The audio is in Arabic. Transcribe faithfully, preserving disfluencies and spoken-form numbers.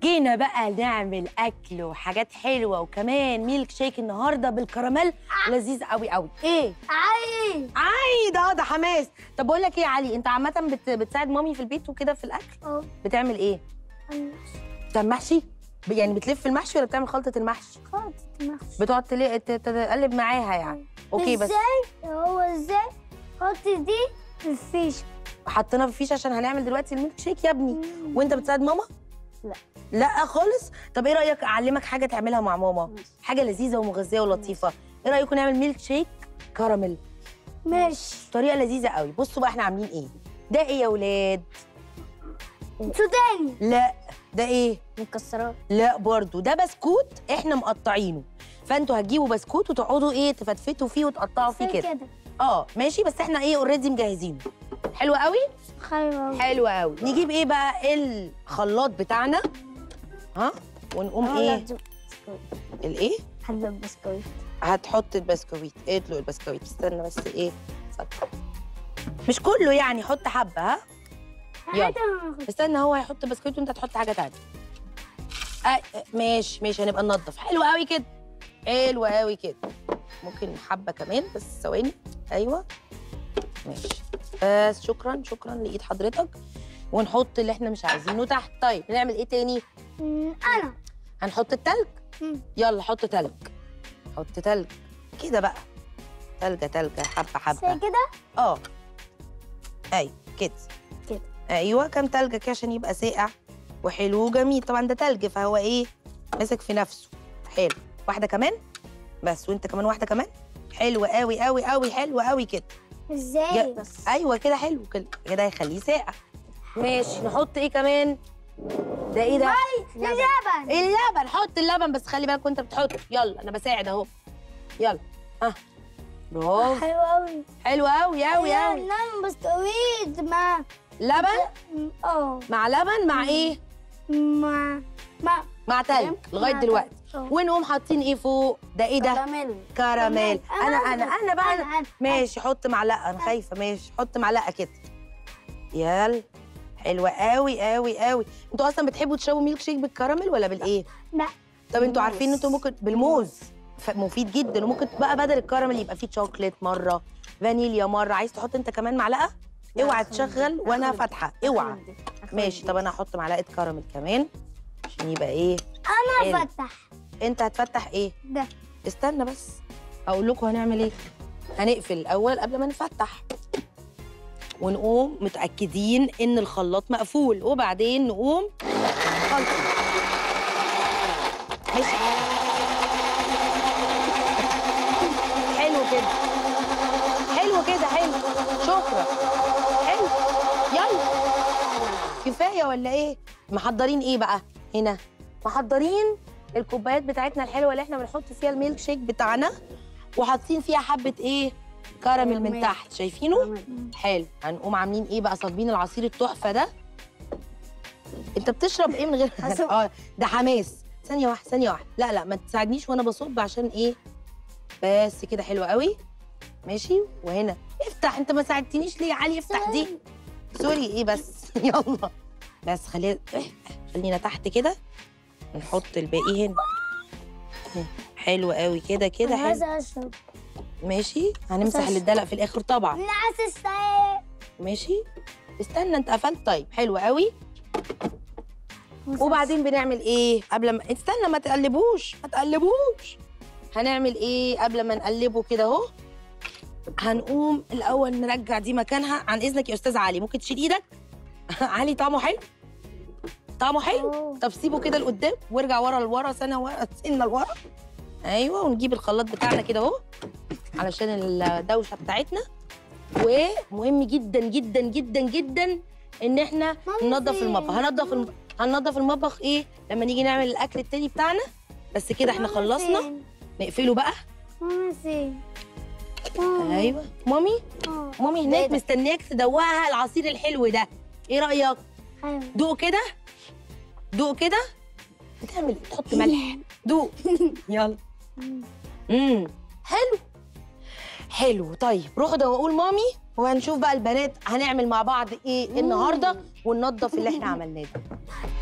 جينا بقى نعمل اكل وحاجات حلوه وكمان ميلك شيك النهارده بالكراميل لذيذ قوي قوي. ايه عايز عايز ده ده حماس. طب بقول لك ايه يا علي، انت عامه بت... بتساعد مامي في البيت وكده في الاكل؟ اه بتعمل ايه؟ بتعمل محشي؟ ب- يعني بتلف المحشي ولا بتعمل خلطه المحشي؟ خلطة المحشي. بتقعد تل... ت- تقلب معاها يعني. اوكي بس ازاي هو ازاي خلطة دي في الفيشة؟ حطينا في فيش عشان هنعمل دلوقتي الميلك شيك يا ابني. مم. وانت بتساعد ماما؟ لا لا خالص. طب ايه رايك اعلمك حاجه تعملها مع ماما؟ ماشي. حاجه لذيذه ومغذيه ولطيفه. ايه رايكم نعمل ميلك شيك كراميل؟ ماشي. طريقه لذيذه قوي. بصوا بقى احنا عاملين ايه. ده ايه يا ولاد؟ سوداني. لا ده ايه؟ مكسرات. لا برضو ده بسكوت احنا مقطعينه. فانتوا هتجيبوا بسكوت وتقعدوا ايه تفتفتوا فيه وتقطعوا فيه كده. كده اه ماشي، بس احنا ايه اوريدي مجهزينه. حلو قوي. حلوة. حلو قوي. نجيب ايه بقى الخلاط بتاعنا. ها ونقوم ايه الايه حلوة بسكويت. هتحط البسكويت. ادلق البسكويت. استنى بس ايه صدق. مش كله يعني، حط حبه. ها يلا استنى، هو هيحط بسكويت وانت هتحط حاجه تانية. آه ماشي ماشي، هنبقى ننضف. حلو قوي كده. حلو قوي كده. ممكن حبه كمان بس ثواني. ايوه ماشي بس. شكرا شكرا لايد حضرتك. ونحط اللي احنا مش عايزينه تحت. طيب نعمل ايه تاني؟ انا هنحط التلج. يلا حط تلج. حط تلج كده بقى. تلجه تلجه حبه حبه. زي كده. اه ايوه كده كده. ايوه كام تلجه كده عشان يبقى ساقع وحلو وجميل. طبعا ده تلج فهو ايه ماسك في نفسه. حلو. واحده كمان بس. وانت كمان واحده كمان. حلو قوي قوي قوي. حلو قوي كده. ازاي بس؟ ايوه كده حلو كده كده هيخليه ساقع. ماشي. نحط ايه كمان؟ ده ايه ده؟ اللبن. اللبن. حط اللبن بس خلي بالك وانت بتحط. يلا انا بساعد اهو. يلا ها. برافو. حلو قوي. حلو قوي قوي قوي. لبن بسكويت مع لبن اه مع لبن مع ايه؟ مع مع مع تلج لغايه مع دلوقتي. تلج. ونقوم حاطين ايه فوق؟ ده ايه ده؟ كراميل. كراميل. انا انا انا بقى أنا- أنا. ماشي. حط معلقه. انا خايفه. ماشي حط معلقه كده. يلا. حلوه قوي قوي قوي. انتوا اصلا بتحبوا تشربوا ميلك شيك بالكراميل ولا بالايه؟ لا. طب انتوا عارفين ان انتوا ممكن بالموز مفيد جدا. وممكن بقى بدل الكراميل يبقى فيه شوكليت مره، فانيليا مره. عايز تحط انت كمان معلقه؟ اوعى تشغل وانا فاتحه. اوعى. ماشي. طب انا هحط معلقه كراميل كمان عشان يبقى ايه. انا هفتح انت هتفتح ايه؟ ده. استنى بس اقول لكم هنعمل ايه. هنقفل الاول قبل ما نفتح ونقوم متاكدين ان الخلاط مقفول وبعدين نقوم خلط. ماشي. حلو كده. حلو كده. حلو. شكرا. حلو. يلا. كفايه ولا ايه؟ محضرين ايه بقى هنا؟ محضرين الكوبايات بتاعتنا الحلوه اللي احنا بنحط فيها الميلك شيك بتاعنا وحاطين فيها حبه ايه؟ كراميل من تحت. شايفينه؟ حلو. هنقوم عاملين ايه بقى؟ صابين العصير التحفه ده. انت بتشرب ايه من غير اه ده حماس. ثانيه واحده ثانيه واحده. لا لا ما تساعدنيش وانا بصب عشان ايه. بس كده. حلو قوي. ماشي. وهنا افتح. انت ما ساعدتنيش ليه يا علي؟ افتح دي. سوري ايه بس. يلا بس خلينا خلينا تحت كده. نحط الباقي هنا. حلو قوي كده كده. انا حلو. عايزه اشرب. ماشي. هنمسح اللي اتدلق في الاخر طبعا. انا عايزه اشرب. ماشي. استنى انت قفلت. طيب حلو قوي. وبعدين بنعمل ايه قبل ما استنى ما تقلبوش ما تقلبوش. هنعمل ايه قبل ما نقلبه كده اهو؟ هنقوم الاول نرجع دي مكانها. عن اذنك يا استاذ علي ممكن تشيل ايدك؟ علي طعمه حلو؟ طعمه حلو؟ أوه. طب سيبه كده لقدام وارجع ورا لورا سنه ورا سنه لورا. ايوه. ونجيب الخلاط بتاعنا كده اهو علشان الدوشه بتاعتنا. ومهم جدا جدا جدا جدا ان احنا ننظف المطبخ. هننظف الم... هننظف المطبخ ايه لما نيجي نعمل الاكل التاني بتاعنا. بس كده احنا خلصنا. نقفله بقى. ماما فين؟ ايوه مامي. مامي هناك مستنياك تدوقها العصير الحلو ده. ايه رايك؟ حلو. دوق كده. دوق كده. بتعمل تحط ملح. دوق. يلا. امم حلو. حلو. طيب روحوا دوقوا لمامي وهنشوف بقى البنات هنعمل مع بعض ايه النهارده وننضف اللي احنا عملناه ده.